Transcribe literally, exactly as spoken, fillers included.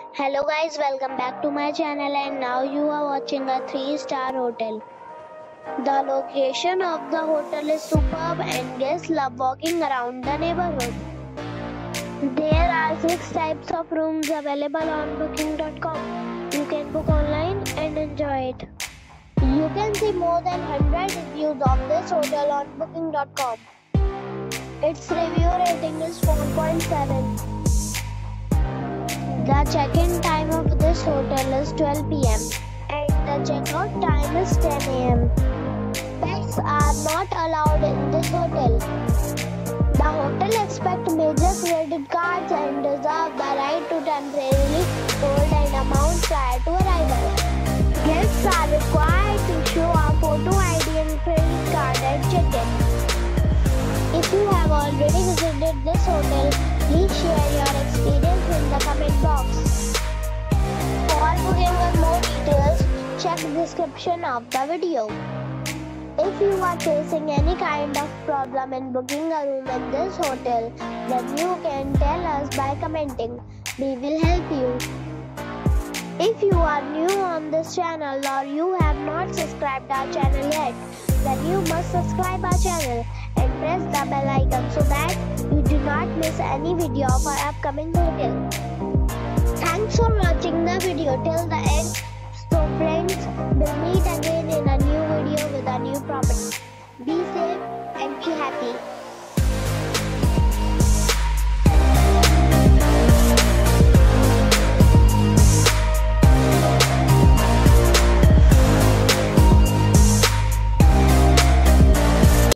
Hello guys, welcome back to my channel and now you are watching a three star hotel. The location of the hotel is superb and guests love walking around the neighborhood. There are six types of rooms available on booking dot com. You can book online and enjoy it. You can see more than one hundred reviews of this hotel on booking dot com. Its review rating is four point seven. The check-in time of this hotel is twelve p m and the check-out time is ten a m Pets are not allowed in this hotel. The hotel accepts major credit cards and reserves the right to temporarily hold an amount prior to arrival. Guests are required to show a photo I D and credit card at check-in. If you have already visited this hotel, please share your experience in the comment box. For booking or more details, check the description of the video. If you are facing any kind of problem in booking a room in this hotel, then you can tell us by commenting. We will help you. If you are new on this channel or you have not subscribed our channel yet, then you must subscribe our channel and press the bell icon so that you do not miss any video of our upcoming hotel. Thanks for watching the video till the end. So friends, we'll meet again in a new video with a new property. Be safe and be happy.